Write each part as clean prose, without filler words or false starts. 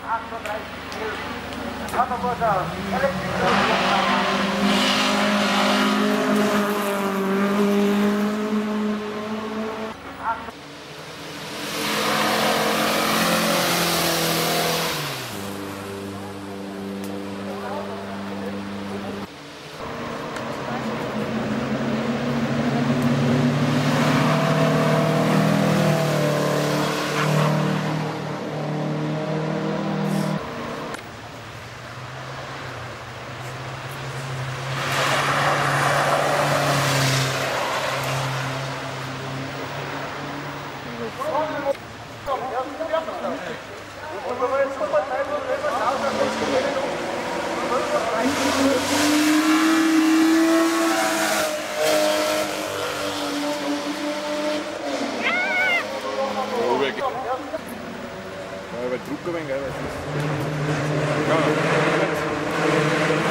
Aber Druck ein wenig, gell? Ja.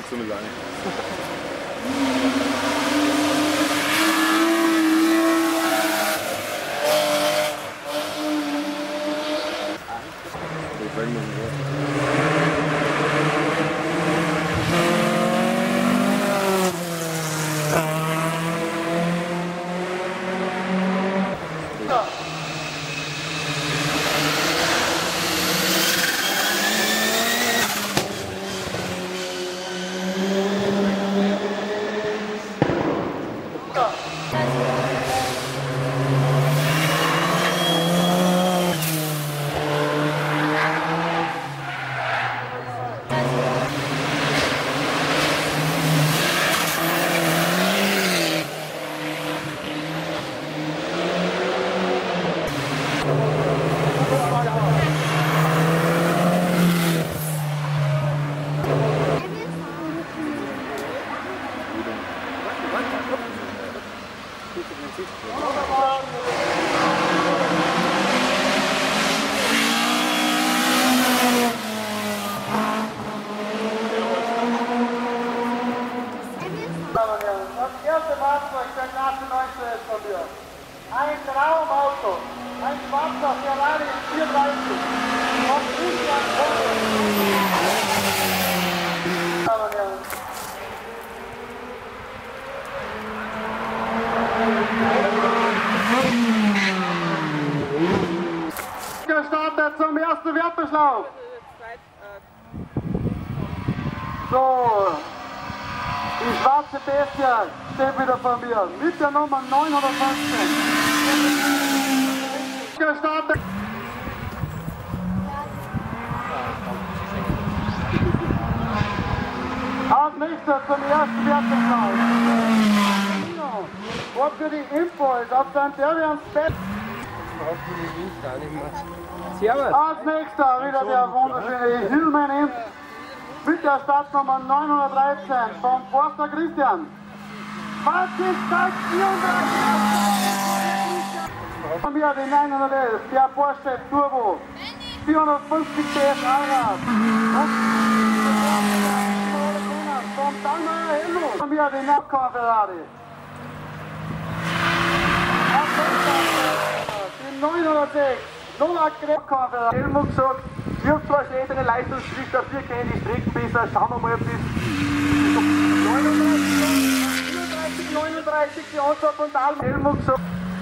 langsam ist auch nicht. Das erste Fahrzeug der Klasse 19 ist von mir. Ein Traumauto, ein schwarzer Ferrari 430 von Christian gestartet zum ersten Werteschlauf. So. Die schwarze Bestie steht wieder vor mir mit der Nummer 915. Gestartet. Als nächstes zum ersten Werteschlauf. Und für die Impuls auf St. Devians Bett. Als nächster wieder der wunderschöne Hillman mit der Startnummer 913 vom Forster Christian. Fazit-Zeit 34. Von mir den 911, der Porsche Turbo. 450 PS Allrad. Vom Dallmayr Helmut. Von mir den Napcar Ferrari. Den 906. Novak Napcar Ferrari. Helmut gesagt, ich habe zwar schon eine Leistungsgeschichte, dafür kenne ich die Strecken besser. Schauen wir mal, ob das 39, die Anzahl von Dallmayr Helmut gesagt.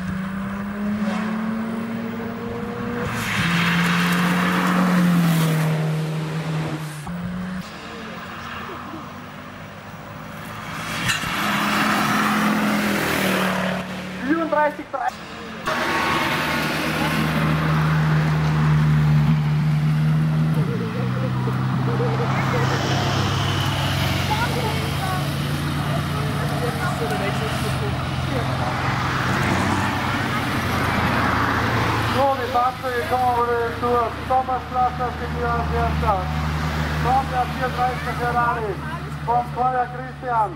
So, die Fahrzeuge kommen zur Sommerstraße auf die Erster. Von der 430 Ferrari, vom Feuer Christian.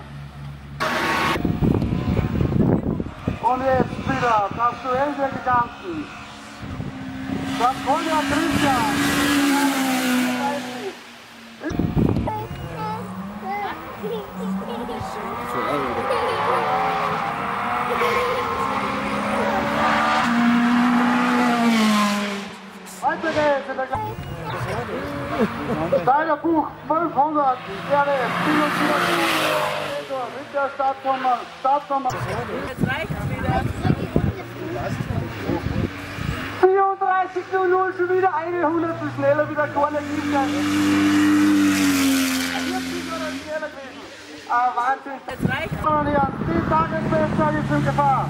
Und jetzt wieder das Duell der Giganten. Das Feuer Christian. Weiter geht's in der Steiger Buch 1200 RS 47 mit der Startnummer. Jetzt reicht's wieder. 34:00 schon wieder eine Hundertstel schneller wie der kleine Christian. 40 oder schneller gewesen. Ah, Wahnsinn. Jetzt reicht's. Die Tagesbestzeit ist in Gefahr.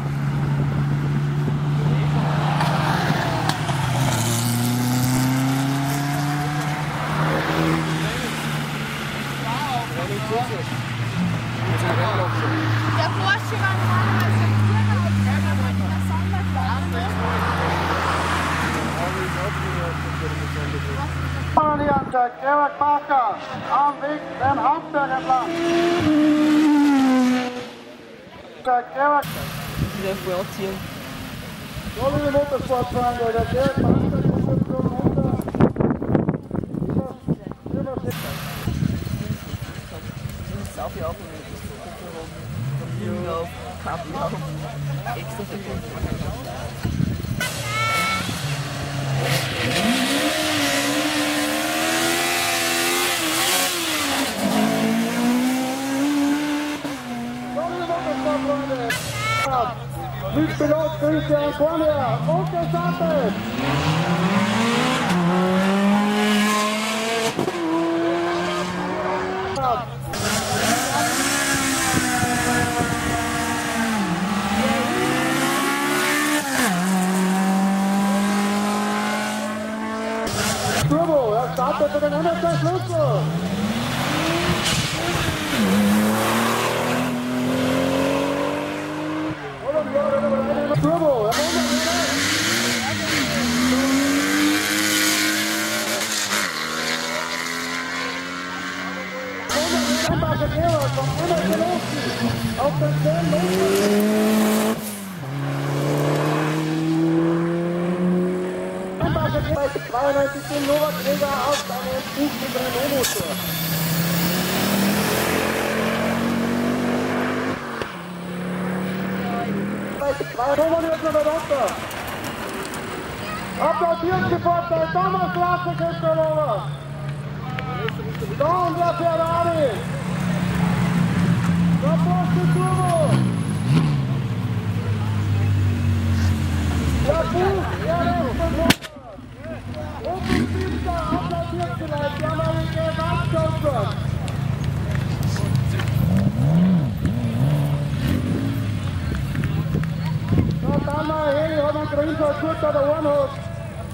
Der Porsche war normalerweise aber in der Sonderklasse. Der Gerhard Parker am Weg den Hauptberg entlang. Der Gerhard. Wieder vorziehen. Tolle Motorsportfreunde, der Gerhard Parker kommt schon runter. Safi ab und das von Jungen auf Kaffee auf extra verkauft. Flugpilot Christian Corner und gestartet! Turbo, er startet für den 100. Schlüssel! Turbo, auf den 10 Meter. 92 Novak Träger auf einem Buchbildern Renault-Motor. Kommen jetzt noch runter. Applaudiert sofort bei Thomas Lasse Christopher. Da und der Ferrari. Der Porsche Turbo. Der Buch, der rechte Motor. Und die Pizza applaudiert vielleicht. Die haben eine Gewandschance. Dann mal her, ich habe einen Grünschutz, gut an der Ohren hat.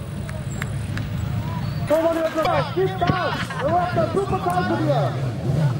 Komm mal jetzt noch, gib Gas! Du hast eine super Zeit für dir!